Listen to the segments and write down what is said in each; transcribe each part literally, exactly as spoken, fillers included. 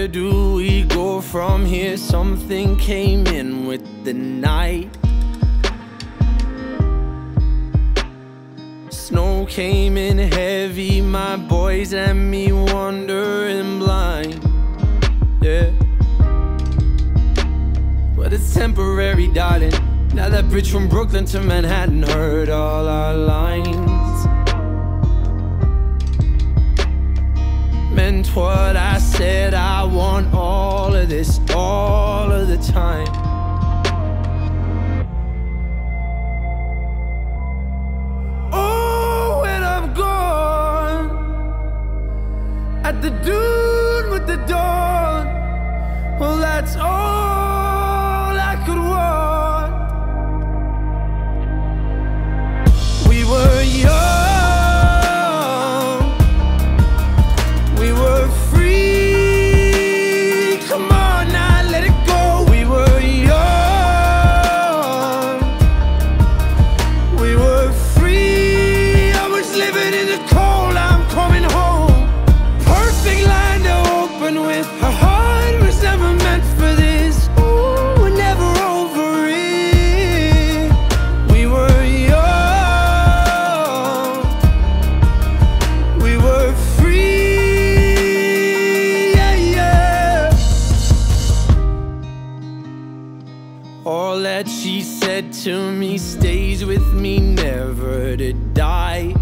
Where do we go from here? Something came in with the night. Snow came in heavy, my boys and me wandering blind. Yeah, but it's temporary, darling. Now that bridge from Brooklyn to Manhattan heard all our lines. Meant what I said, I want all of this, all of the time. Oh, when I'm gone, at the dune with the dawn, well, that's all I could want. We were young, all that she said to me stays with me, never to die.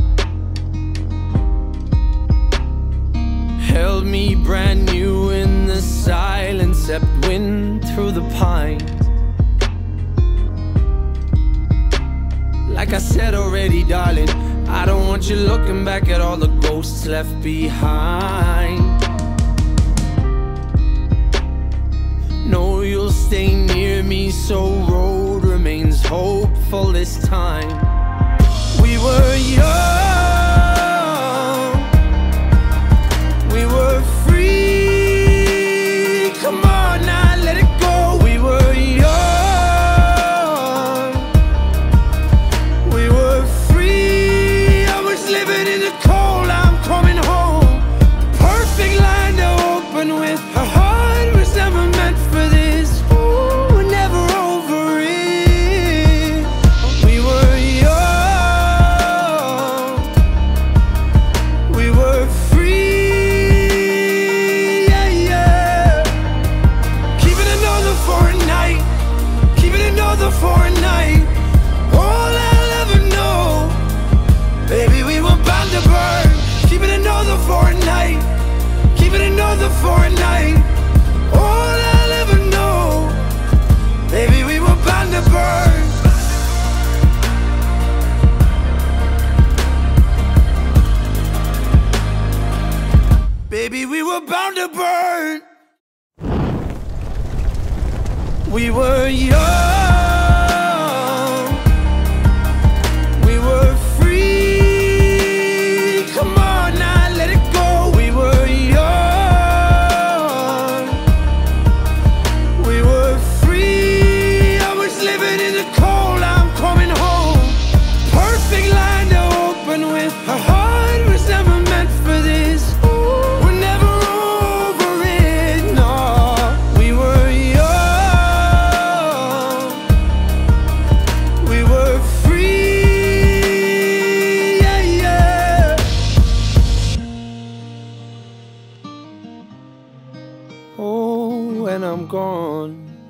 Held me brand new in the silence, except wind through the pines. Like I said already, darling, I don't want you looking back at all the ghosts left behind. No, you'll stay near me, so road remains hopeful this time. We were young, we were free. Come on now, let it go. We were young, we were free. I was living in the cold, I'm coming home. The perfect line to open with. Her heart was never meant for this. Ooh, we're never over it. We were young, we were free. Yeah, yeah. Keep it another for a night, keep it another for a night. All I'll ever know, baby, we were bound to burn. Keep it another for a night, keep it another for a night. All I'll ever know, baby, we were bound to burn. Baby, we were bound to burn. We were young, we were free. Come on now, let it go. We were young, we were free. I was living in the cold, I'm coming home. Perfect line to open with. Her heart was never meant for this. Ooh, we're never over it, no. We were young, we were free. Yeah, yeah. Oh, when I'm gone,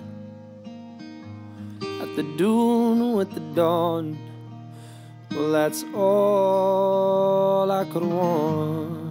at the dune with the dawn, well, that's all I could want.